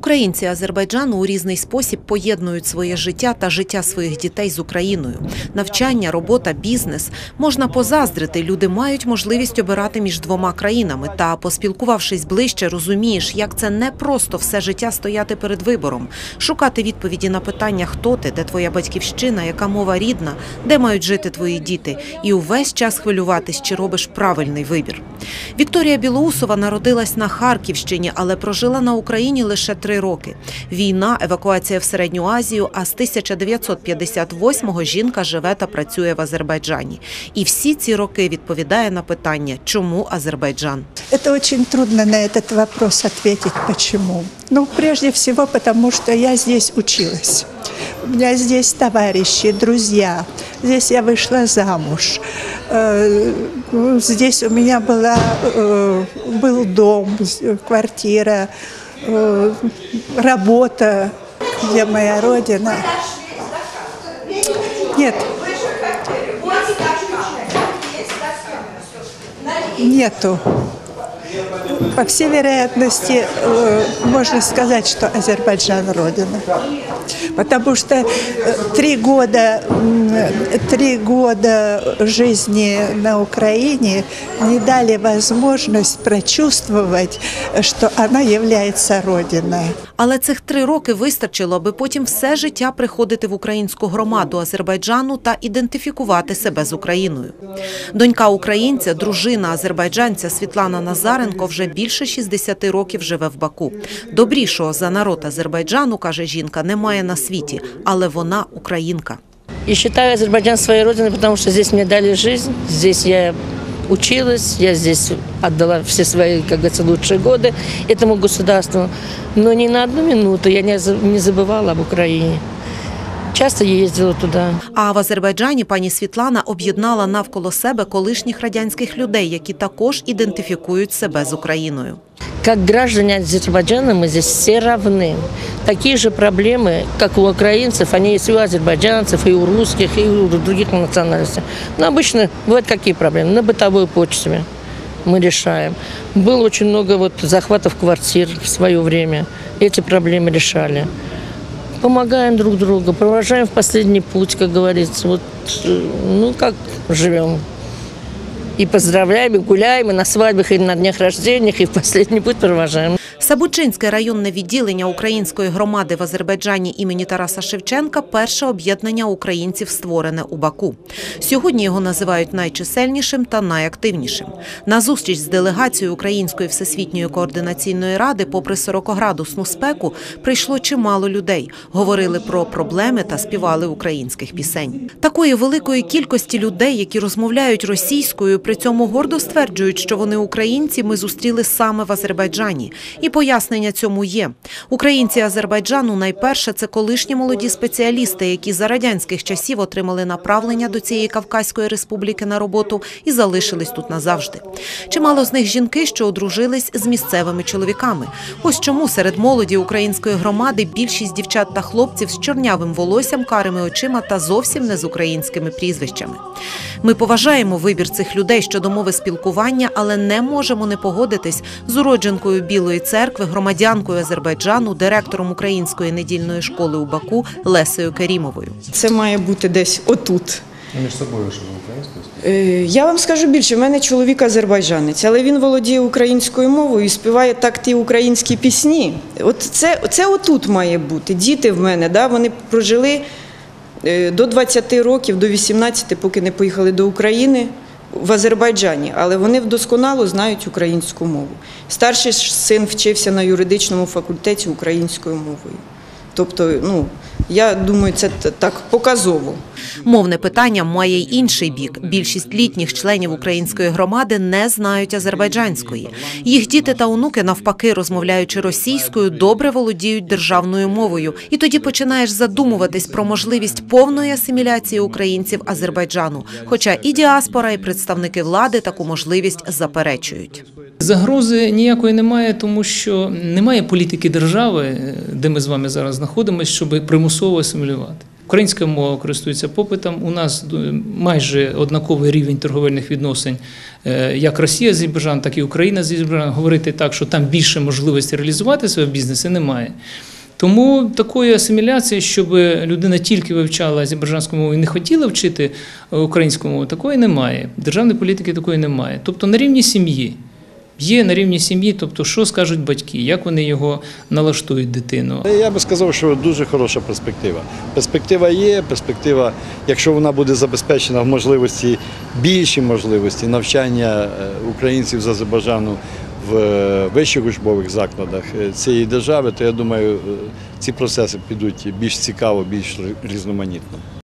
Українці Азербайджану у різний спосіб поєднують своє життя та життя своїх дітей з Україною. Навчання, робота, бізнес. Можна позаздрити, люди мають можливість обирати між двома країнами. Та, поспілкувавшись ближче, розумієш, як це не просто все життя стояти перед вибором. Шукати відповіді на питання, хто ти, де твоя батьківщина, яка мова рідна, де мають жити твої діти. І увесь час хвилюватись, чи робиш правильний вибір. Вікторія Білоусова народилась на Харківщині, але прожила на Україні лише 3 роки. Війна, евакуація в Середню Азію, а з 1958-го жінка живе та працює в Азербайджані. І всі ці роки відповідає на питання, чому Азербайджан. Это очень трудно на этот вопрос ответить, почему. Ну, прежде всего, потому что я здесь училась. У меня здесь товарищи, друзья. Здесь я вышла замуж. Здесь у меня был дом, квартира, работа, где моя родина. Нет. Нету. По всей вероятности, можно сказать, что Азербайджан – родина. Потому что 3 года жизни на Украине не дали возможность прочувствовать, что она является родиной. Але цих 3 роки вистачило, аби потім все життя приходити в українську громаду Азербайджану та ідентифікувати себе з Україною. Донька українця, дружина азербайджанця Світлана Назаренко вже більше 60 років живе в Баку. Добрішого за народ Азербайджану, каже жінка, немає на світі, але вона українка. И считаю Азербайджан своей родиной, потому что здесь мне дали жизнь, здесь я училась, я здесь отдала все свои, как говорится, лучшие годы этому государству. Но ни на одну минуту я не забывала об Украине. Часто я ездила туди. А в Азербайджані пані Світлана об'єднала навколо себе колишніх радянських людей, які також ідентифікують себе з Україною. Как граждане Азербайджана мы здесь все равны. Такие же проблемы, как у украинцев, они есть и у азербайджанцев, и у русских, и у других национальностей. Но обычно бывают какие проблемы? На бытовой почве мы решаем. Было очень много захватов квартир в свое время. Эти проблемы решали. Помогаем друг другу, провожаем в последний путь, как говорится. Как живем. И поздравляем, и гуляем, и на свадьбах, и на днях рождения, и в последний путь провожаем. Сабучинське районне відділення української громади в Азербайджані імені Тараса Шевченка – перше об'єднання українців, створене у Баку. Сьогодні його називають найчисельнішим та найактивнішим. На зустріч з делегацією Української Всесвітньої координаційної ради, попри 40-градусну спеку, прийшло чимало людей. Говорили про проблеми та співали українських пісень. Такої великої кількості людей, які розмовляють російською, при цьому гордо стверджують, що вони українці, ми зустріли саме в Азербайджані. І пояснення цьому є. Українці Азербайджану найперше – це колишні молоді спеціалісти, які за радянських часів отримали направлення до цієї Кавказької республіки на роботу і залишились тут назавжди. Чимало з них жінки, що одружились з місцевими чоловіками. Ось чому серед молоді української громади більшість дівчат та хлопців з чорнявим волоссям, карими очима та зовсім не з українськими прізвищами. Ми поважаємо вибір цих людей щодо мови спілкування, але не можемо не погодитись з уродженкою Білої церкви, громадянкою Азербайджану, директором української недільної школи у Баку Лесею Керімовою. Це має бути десь отут. Між собою, що ви українською? Я вам скажу більше, в мене чоловік азербайджанець, але він володіє українською мовою і співає так ті українські пісні. Це отут має бути. Діти в мене, вони прожили до 20 років, до 18, поки не поїхали до України, в Азербайджані, але вони вдосконало знають українську мову. Старший син вчився на юридичному факультеті українською мовою. Тобто, я думаю, це так показово. Мовне питання має й інший бік. Більшість літніх членів української громади не знають азербайджанської. Їх діти та онуки, навпаки, розмовляючи російською, добре володіють державною мовою. І тоді починаєш задумуватись про можливість повної асиміляції українців Азербайджану. Хоча і діаспора, і представники влади таку можливість заперечують. Загрози ніякої немає, тому що немає політики держави, де ми з вами зараз знаходимося, щоб примусово асимілювати. Українська мова користується попитом. У нас майже однаковий рівень торговельних відносин, як Росія з Азербайджаном, так і Україна з Азербайджаном. Говорити так, що там більше можливості реалізувати свої бізнеси, немає. Тому такої асиміляції, щоб людина тільки вивчала азербайджанську мову і не хотіла вчити українську мову, такої немає. Державної політики такої немає. Тобто на рівні сім'ї. Є на рівні сім'ї, тобто що скажуть батьки, як вони його налаштують, дитину. Я би сказав, що дуже хороша перспектива. Перспектива є, перспектива, якщо вона буде забезпечена в можливості, більші можливості навчання українців з Азербайджану в вищих учбових закладах цієї держави, то я думаю, ці процеси підуть більш цікаво, більш різноманітно.